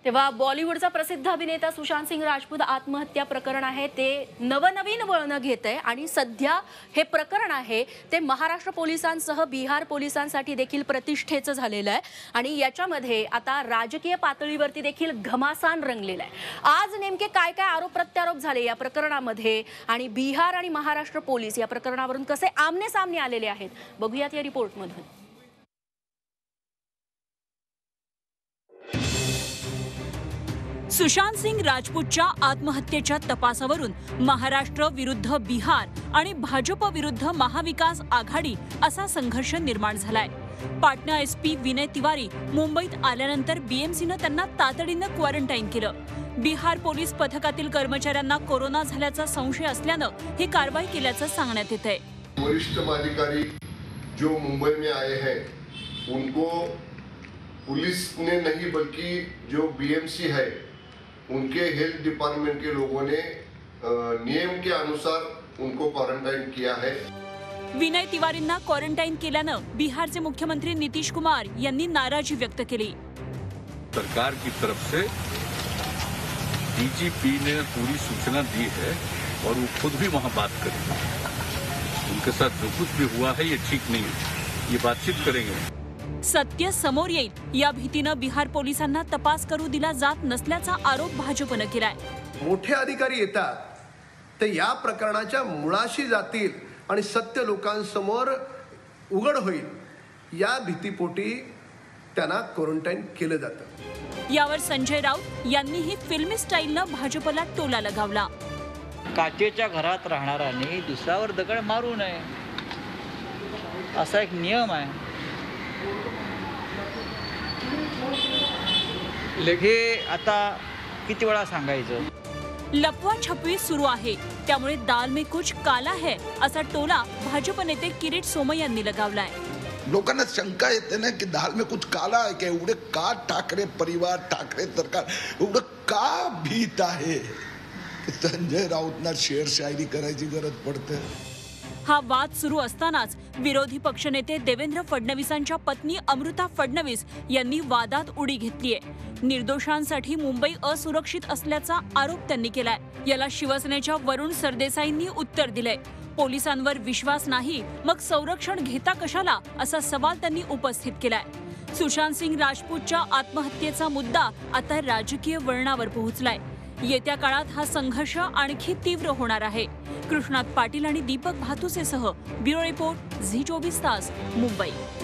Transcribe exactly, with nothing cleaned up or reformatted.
तेव्हा बॉलिवूडचा प्रसिद्ध अभिनेता सुशांत सिंग राजपूत आत्महत्या प्रकरण आहे ते नवनवीन वळण घेत आहे आणि सध्या हे प्रकरण आहे ते महाराष्ट्र पोलिसांसह बिहार पोलिसांसाठी देखील प्रतिष्ठेचं झालेलं आहे आणि याच्यामध्ये आता राजकीय पातळीवरती देखील घमासान रंगलेला आहे। आज नेमके काय काय आरोप प्रत्यारोप झाले या प्रकरणामध्ये आणि बिहार आणि महाराष्ट्र पोलीस या प्रकरणावरून कसे आमने सामने आलेले आहेत बघूयात या रिपोर्टमधून। सुशांत सिंग राजपूतच्या आत्महत्येच्या तपासावरून महाराष्ट्र विरुद्ध बिहार आणि भाजप विरुद्ध महाविकास आघाडी असा संघर्ष निर्माण झालाय। पाटणा एसपी विनय तिवारी मुंबईत आल्यानंतर बीएमसीने त्यांना तातडीने क्वारंटाईन केलं। बिहार पोलीस पथकातील कर्मचाऱ्यांना कोरोना झाल्याचा संशय असल्याने ही कारवाई केल्याचं सांगण्यात येतंय। वरिष्ठ अधिकारी जो मुंबई में आए हैं उनको पुलिस ने नहीं बल्कि जो बीएमसी है उनके हेल्थ डिपार्टमेंट के लोगों ने नियम के अनुसार उनको क्वारंटाइन किया है। विनय तिवारींना क्वारंटाइन केल्याने बिहारचे मुख्यमंत्री नीतीश कुमार यांनी नाराजी व्यक्त केली। सरकार की तरफ से डीजीपी ने पूरी सूचना दी है और वो खुद भी वहां बात करेंगे। उनके साथ जो कुछ भी हुआ है ये ठीक नहीं है, ये बातचीत करेंगे। सत्य समोर येईल या भीतीने बिहार पोलिसांना तपास करू दिला जात नसल्याचा आरोप भाजपने केलाय। मोठे अधिकारी येतात ते या प्रकरणाच्या मुळाशी जातील आणि सत्य लोकांसमोर उघड होईल या भीतीपोटी त्यांना क्वारंटाईन केलं जातं। यावर संजय राऊत यांनीही फिल्मी स्टाईलने भाजपला टोला लगावला। काचेच्या घरात राहणाऱ्यांनी दुसऱ्यावर दगड मारू नये असा एक नियम आहे। हे आता किती वेळा सांगायचं। लपवा छपवी सुरू आहे त्यामुळे दाल में कुछ काला है असा टोला भाजप नेते किरीट सोमय्या यांनी लगावलाय। लोकांना शंका येते ना की दाल में कुछ काला आहे की एवढे का ठाकरे परिवार ठाकरे सरकार एवढं का भीत आहे संजय राऊतना शेर शायरी करायची गरज पडते। हा वाद सुरू असतानाच विरोधी पक्षनेते देवेंद्र फडणवीसांच्या पत्नी अमृता फडणवीस यांनी वादात उडी घेतलीये। निर्दोषांसाठी मुंबई असुरक्षित असल्याचा आरोप त्यांनी केलाय। याला शिवसेनेच्या वरुण सरदेसाईंनी उत्तर दिलंय। पोलिसांवर विश्वास नाही मग संरक्षण घेता कशाला असा सवाल त्यांनी उपस्थित केलाय। सुशांत सिंग राजपूतच्या आत्महत्येचा मुद्दा आता राजकीय वळणावर पोहोचलाय। येत्या काळात हा संघर्ष आणखी तीव्र होणार आहे। कृष्णात पाटील आणि दीपक भातुसेसह ब्युरो रिपोर्ट झी चोवीस तास मुंबई।